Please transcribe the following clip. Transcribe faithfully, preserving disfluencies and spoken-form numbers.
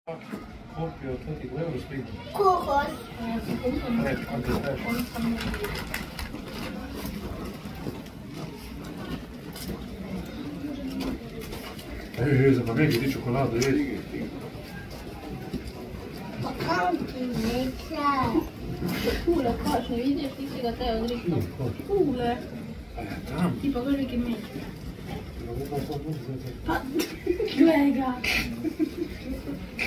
Kopio, to ti u euro sprintu. Kokos. Ne, anche te. Ehi, za pa neki ti čokoladu, jedi. Pa kam ti neće? Kule, koš, ne vidiš, ti si ga te odrikao. Kule. Pa ja tam. Ti pa veliki meč. Pa, gledaj ga.